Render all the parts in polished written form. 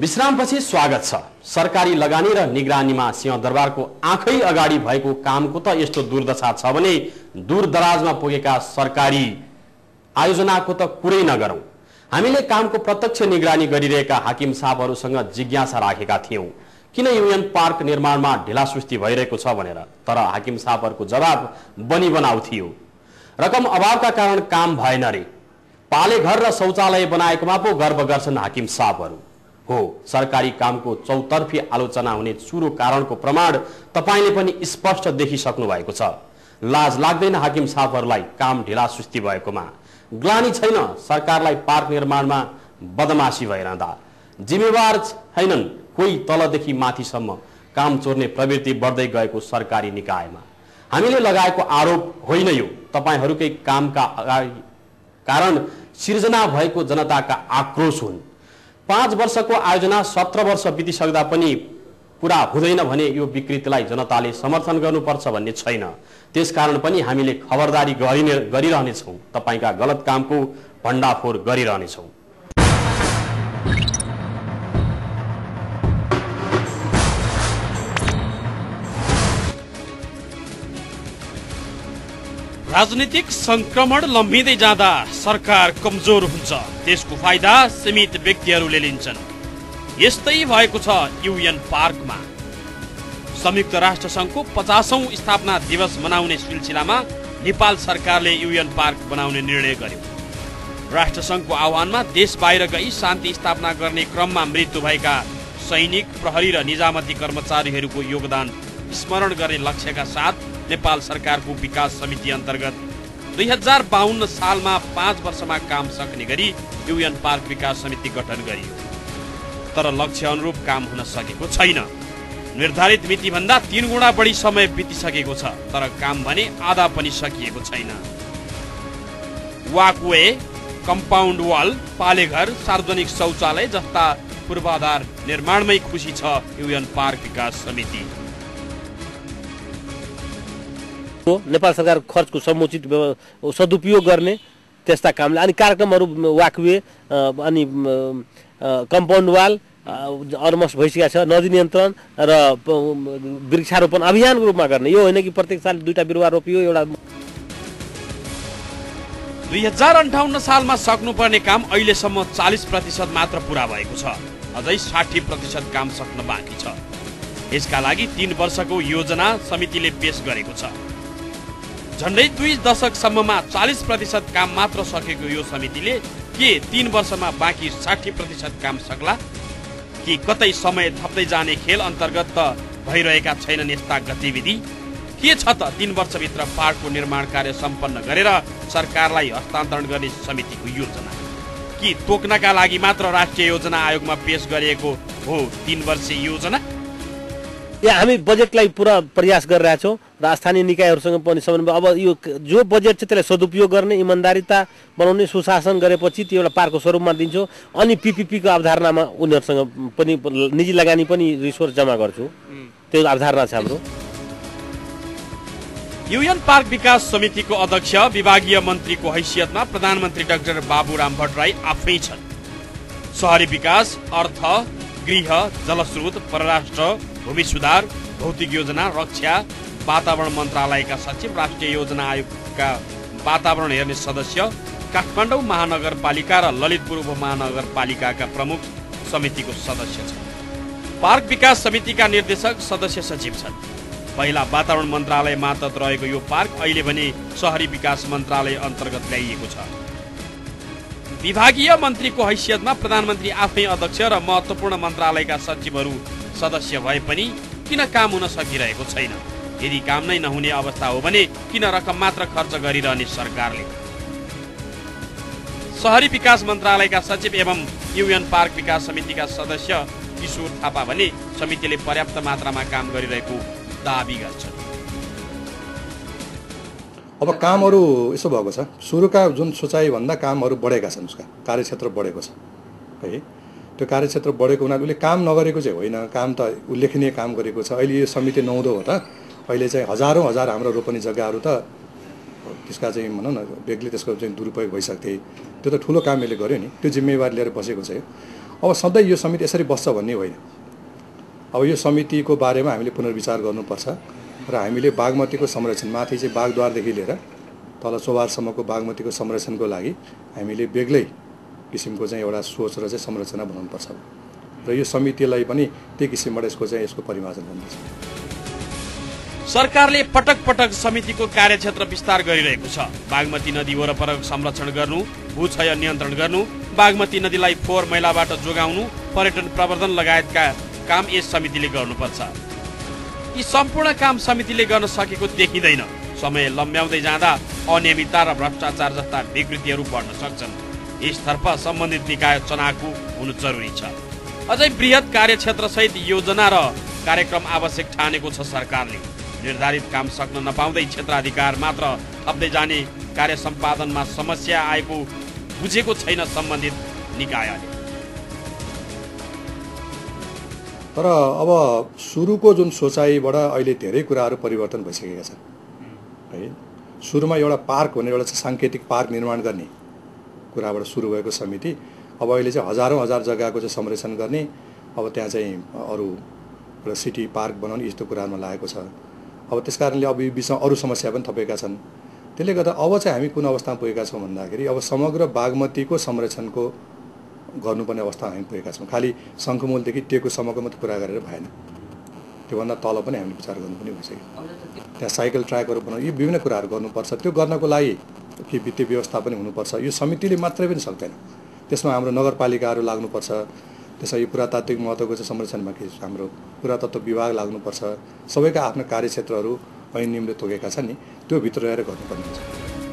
विश्रामपछि स्वागत छ। सरकारी लगानी र निगरानीमा सिंहदरबारको आँखै अगाडि भएको कामको त यस्तो दुर्दशा छ भने दूरदराजमा पुगेका सरकारी आयोजनाको त कुरै नगरौं। हामीले कामको प्रत्यक्ष निगरानी गरिरहेका हाकिम साहबहरूसँग जिज्ञासा राखेका थियौं किन युनियन पार्क निर्माणमा ढिलासुस्ती भइरहेको छ भनेर। तर हाकिम साहबहरूको जवाब बनी बनाउ थियो। रकम अभावका कारण काम भएन रे। पाले घर र शौचालय बनाएकोमा पो गर्व गर्छन् हाकिम साहबहरू। हो, सरकारी कामको चौतर्फी आलोचना हुने चुरो कारणको प्रमाण तपाईले पनि स्पष्ट देखिसक्नु भएको छ। लाज लाग्दैन हाकिम साहबहरूलाई काम ढिलासुस्ती भएकोमा? ग्लानी छैन सरकारलाई पार्क निर्माणमा बदमाशी भइरहँदा? जिम्मेवार छैनन् कोही तलदेखि माथिसम्म काम चोर्ने प्रवृत्ति बढ्दै गएको सरकारी निकायमा? हामीले लगाएको आरोप होइन यो, तपाईहरूकै कामका कारण सिर्जना भएको जनताका आक्रोश हुन्। 5 वर्षको आयोजना 17 वर्ष बितिसक्दा पनि पूरा हुँदैन भने यो विकृतिलाई जनताले समर्थन गर्नुपर्छ भन्ने छैन। त्यसकारण पनि हामीले खबरदारी गरिरहनेछौँ, तपाईका गलत कामको भण्डाफोर गरिरहनेछौँ। राजनीतिक संक्रमण लम्बिँदै जाँदा सरकार कमजोर हुन्छ, त्यसको फाइदा सीमित व्यक्तिहरूले लिन्छन्। यस्तै भएको छ युएन पार्कमा। संयुक्त राष्ट्र संघको 50औं स्थापना दिवस मनाउने सिलसिलामा नेपाल सरकारले युएन पार्क बनाउने निर्णय गर्यो। राष्ट्र संघको आह्वानमा देश बाहिर गई शान्ति स्थापना गर्ने क्रममा मृत्यु भएका सैनिक, प्रहरी र निजामती कर्मचारीहरूको योगदान स्मरण गर्ने लक्ष्यका साथ नेपाल सरकारको विकास समिति अन्तर्गत 2052 सालमा 5 वर्षमा काम सक्ने गरी युएन पार्क विकास समिति गठन गरियो। तर लक्ष्य अनुरूप काम हुन सकेको छैन। निर्धारित मिति भन्दा 3 गुणा बढी समय बितिसकेको छ, तर काम भने आधा पनि सकिएको छैन। वाकवे, कम्पाउन्ड वाल, पालेघर, सार्वजनिक शौचालय जस्ता पूर्वाधार निर्माणमै खुसी छ युएन पार्क विकास समिति। नेपाल सरकार खर्चको समुचित सदुपयोग गर्ने त्यस्ता कामले अनि कार्यक्रमहरू वाकवे अनि कम्पाउन्ड वाल अलमोस्ट भइसकेको छ। नदी नियन्त्रण र वृक्षारोपण अभियानको रूपमा गर्ने, यो होइन कि प्रत्येक साल 2टा बिरुवा रोपियो एउटा। 2058 सालमा सक्नुपर्ने काम अहिलेसम्म 40% मात्र पूरा भएको छ। अझै 60% काम सक्न बाँकी छ। यसका लागि 3 वर्षको योजना समितिले पेश गरेको छ। झन्डै 2 दशकसम्ममा 40% काम मात्र सकेको यो समितिले के 3 वर्षमा बाँकी 60% काम सक्ला? कि कतै समय थप्दै जाने खेल अन्तर्गत त भइरहेका छैनन् यस्ता गतिविधि? के छ त 3 वर्षभित्र पार्कको निर्माण कार्य सम्पन्न गरेर सरकारलाई हस्तान्तरण गर्ने समितिको योजना? कि तोक्नका लागि मात्र राष्ट्रिय योजना आयोगमा पेश गरिएको हो 3 वर्षीय योजना? या हामी बजेटलाई पुरा प्रयास गरिरहेछौँ र स्थानीय निकायहरूसँग पनि समन्वय। अब यो जो बजेट छ त्यसलाई सदुपयोग गर्ने, इमानदारिता बनाउने, सुशासन गरेपछि त्यो एउटा पार्कको स्वरूपमा दिन्छौँ। अनि पीपीपीको अवधारणामा उनीहरूसँग पनि निजी लगानी पनि रिसोर्स जम्मा गर्छु, त्यो अवधारणा छ हाम्रो। युएन पार्क विकास समितिको अध्यक्ष विभागीय मन्त्रीको हैसियतमा प्रधानमन्त्री डाक्टर बाबुराम भट्टराई आफै छन्। शहरी विकास, अर्थ, गृह, जलस्रोत, परराष्ट्र, भूमि सुधार, भौतिक योजना, रक्षा, वातावरण मन्त्रालयका सचिव, राष्ट्रिय योजना आयोगका वातावरण हेर्ने सदस्य, काठमाडौँ महानगरपालिका र ललितपुर उपमहानगरपालिकाका प्रमुख समितिको सदस्य छन्। पार्क विकास समितिका निर्देशक सदस्य सचिव छन्। पहिला वातावरण मन्त्रालय मातहत रहेको यो पार्क अहिले भने शहरी विकास मन्त्रालय अन्तर्गत ल्याइएको छ। विभागीय मन्त्रीको हैसियतमा प्रधानमन्त्री आफै अध्यक्ष र महत्त्वपूर्ण मन्त्रालयका सचिवहरू सदस्य भए पनि किन काम हुन सकिरहेको छैन? यदि काम नै नहुने अवस्था हो भने किन रकम मात्र खर्च गरिरहने सरकारले? शहरी विकास मन्त्रालयका सचिव एवं युएन पार्क विकास समितिका सदस्य किशोर थापा भने समितिले पर्याप्त मात्रामा काम गरिरहेको दाबी गर्छन्। अब कामहरू यसो भएको छ, सुरुका जुन सोचाइ भन्दा कामहरू बढेका छन्, उसका कार्यक्षेत्र बढेको छ है। त्यो कार्यक्षेत्र बढेको हुनाले उसले काम नगरेको चाहिँ होइन, काम त उल्लेखनीय काम गरेको छ। अहिले यो समिति नहुँदो हो त अहिले चाहिँ हजारौँ हजार हाम्रो रोपनी जग्गाहरू त त्यसका चाहिँ भनौँ न बेग्लै त्यसको चाहिँ दुरुपयोग भइसक्थे। त्यो त ठुलो काम यसले गर्यो नि, त्यो जिम्मेवारी लिएर बसेको छ। अब सधैँ यो समिति यसरी बस्छ भन्ने होइन। अब यो समितिको बारेमा हामीले पुनर्विचार गर्नुपर्छ र हामीले बागमतीको संरक्षण माथि चाहिँ बागद्वारदेखि लिएर तल चोबारसम्मको बागमतीको संरक्षणको लागि हामीले बेग्लै किसिमको चाहिँ एउटा सोच र चाहिँ संरचना बनाउनुपर्छ र यो समितिलाई पनि त्यही किसिमबाट यसको परिमार्जन गर्नुपर्छ। सरकारले पटक पटक समितिको कार्यक्षेत्र विस्तार गरिरहेको छ। बागमती नदी वरपर संरक्षण गर्नु, भूक्षय नियन्त्रण गर्नु, बागमती नदीलाई फोहोर मैलाबाट जोगाउनु, पर्यटन प्रवर्धन लगायतका काम यस समितिले गर्नुपर्छ। यी सम्पूर्ण काम समितिले गर्न सकेको देखिँदैन। समय लम्ब्याउँदै जाँदा अनियमितता र भ्रष्टाचार जस्ता विकृतिहरू बढ्न सक्छन्। यसतर्फ सम्बन्धित निकाय चनाखु हुनु जरुरी छ। अझै बृहत कार्यक्षेत्र सहित योजना र कार्यक्रम आवश्यक ठानेको छ सरकारले। निर्धारित काम सक्न नपाउँदै क्षेत्राधिकार मात्र थप्दै जाने कार्य सम्पादनमा समस्या आएको बुझेको छैन सम्बन्धित निकायले। तर अब सुरुको जुन सोचाइबाट अहिले धेरै कुराहरू परिवर्तन भइसकेका छन् है। सुरुमा एउटा पार्क भनेर एउटा साङ्केतिक पार्क निर्माण गर्ने कुराबाट सुरु भएको समिति अब अहिले चाहिँ हजार जग्गाको चाहिँ संरक्षण गर्ने, अब त्यहाँ चाहिँ अरू एउटा सिटी पार्क बनाउने यस्तो कुरामा लागेको छ। अब त्यसकारणले अब यो बिचमा अरू समस्या पनि थपेका छन्। त्यसले गर्दा अब चाहिँ हामी कुन अवस्थामा पुगेका छौँ भन्दाखेरि अब समग्र बागमतीको संरक्षणको गर्नुपर्ने अवस्थामा हामी पुगेका छौँ। खालि शङ्खुमूलदेखि टेकुसम्मको मात्रै कुरा गरेर भएन, त्योभन्दा तल पनि हामीले विचार गर्नुपर्ने भइसक्यो। त्यहाँ साइकल ट्र्याकहरू बनाउनु, यी विभिन्न कुराहरू गर्नुपर्छ। त्यो गर्नको लागि के वित्तीय व्यवस्था पनि हुनुपर्छ। यो समितिले मात्रै पनि सक्दैन, त्यसमा हाम्रो नगरपालिकाहरू लाग्नुपर्छ। त्यसमा यो पुरातात्विक महत्त्वको चाहिँ संरक्षणमा के हाम्रो पुरातत्व विभाग लाग्नुपर्छ। सबैका आफ्ना कार्यक्षेत्रहरू ऐन नियमले तोकेका छन् नि, त्यो भित्र रहेर गर्नुपर्ने हुन्छ।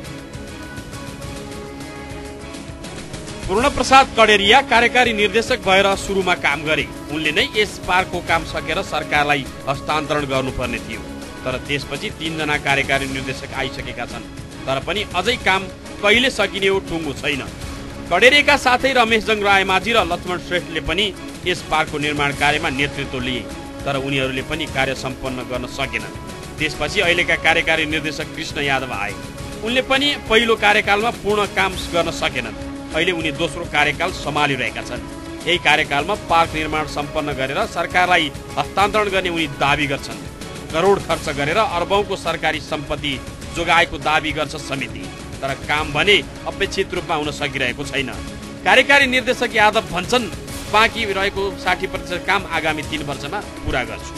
पूर्णप्रसाद कडेरिया कार्यकारी निर्देशक भएर सुरुमा काम गरे। उनले नै यस पार्कको काम सकेर सरकारलाई हस्तान्तरण गर्नुपर्ने थियो। तर त्यसपछि 3 जना कार्यकारी निर्देशक आइसकेका छन्। तर पनि अझै काम कहिले सकिने हो टुङ्गो छैन। कडेरियाका साथै रमेशजङ रायमाझी र लक्ष्मण श्रेष्ठले पनि यस पार्कको निर्माण कार्यमा नेतृत्व लिए। तर उनीहरूले पनि कार्य सम्पन्न गर्न सकेनन्। त्यसपछि अहिलेका कार्यकारी निर्देशक कृष्ण यादव आए। उनले पनि पहिलो कार्यकालमा पूर्ण काम गर्न सकेनन्। अहिले उनी दोस्रो कार्यकाल सम्हालिरहेका छन्। यही कार्यकालमा पार्क निर्माण सम्पन्न गरेर सरकारलाई हस्तान्तरण गर्ने उनी दाबी गर्छन्। करोड खर्च गरेर अरबौंको सरकारी सम्पत्ति जोगाएको दाबी गर्छ समिति। तर काम भने अपेक्षित रूपमा हुन सकिरहेको छैन। कार्यकारी निर्देशक यादव भन्छन् बाँकी रहेको 60% काम आगामी 3 वर्षमा पूरा गर्छु।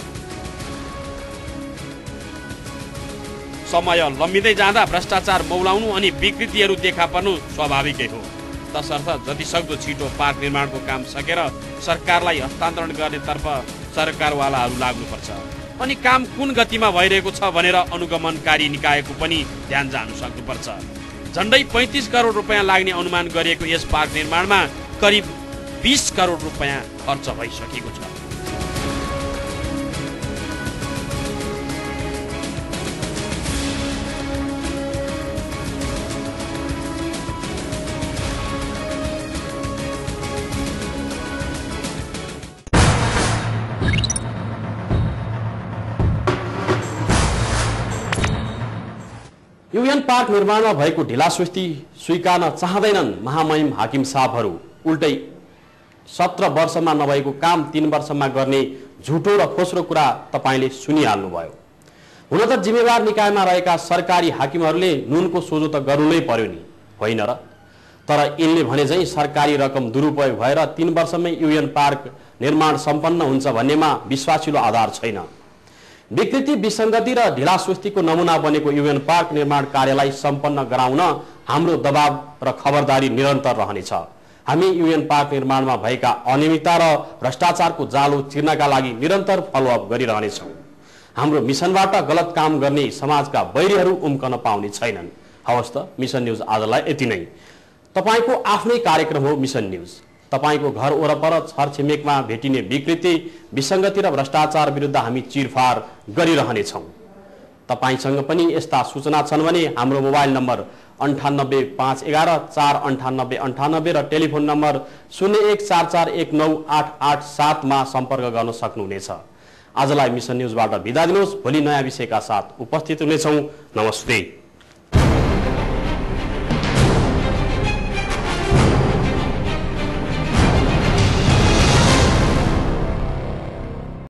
समय लम्बिँदै जाँदा भ्रष्टाचार मौलाउनु अनि विकृतिहरू देखा पर्नु स्वाभाविकै हो। तसर्थ जतिसक्दो छिटो पार्क निर्माणको काम सकेर सरकारलाई हस्तान्तरण गर्नेतर्फ सरकारवालाहरू लाग्नुपर्छ। अनि काम कुन गतिमा भइरहेको छ भनेर अनुगमनकारी निकायको पनि ध्यान जानु सक्नुपर्छ। झन्डै 35 करोड रुपैयाँ लाग्ने अनुमान गरिएको यस पार्क निर्माणमा करिब 20 करोड रुपैयाँ खर्च भइसकेको छ। युएन पार्क निर्माणमा भएको ढिलासुस्ती स्वीकार्न चाहँदैनन् महामहिम हाकिम साहबहरू। उल्टै 17 वर्षमा नभएको काम 3 वर्षमा गर्ने झुटो र खोस्रो कुरा तपाईले सुनिहाल्नुभयो। हुन त जिम्मेवार निकायमा रहेका सरकारी हाकिमहरूले नुनको सोझो त गर्नु नै पर्यो नि, होइन र? तर यिनले भने चाहिँ सरकारी रकम दुरुपयोग भएर 3 वर्षमै युएन पार्क निर्माण सम्पन्न हुन्छ भन्नेमा विश्वासिलो आधार छैन। विकृति, विसङ्गति र ढिलासुस्तीको नमुना बनेको युएन पार्क निर्माण कार्यलाई सम्पन्न गराउन हाम्रो दबाव र खबरदारी निरन्तर रहनेछ। हामी युएन पार्क निर्माणमा भएका अनियमितता र भ्रष्टाचारको जालो चिर्नका लागि निरन्तर फलोअप गरिरहनेछौँ। हाम्रो मिसनबाट गलत काम गर्ने समाजका वैरीहरू उम्कन पाउने छैनन्। हवस् त, मिसन न्युज आजलाई यति नै। तपाईको आफ्नै कार्यक्रम हो मिसन न्युज। तपाईको घर वरपर छरछिमेकमा भेटिने विकृति, विसङ्गति र भ्रष्टाचार विरुद्ध हामी चिरफार गरिरहनेछौँ। तपाईसँग पनि यस्ता सूचना छन् भने हाम्रो मोबाइल नम्बर 985114 49898 र टेलिफोन नम्बर 0144198887 मा सम्पर्क गर्न सक्नुहुनेछ। आजलाई मिसन न्युजबाट बिदा दिनुहोस्। भोलि नयाँ विषयका साथ उपस्थित हुनेछौँ। नमस्ते।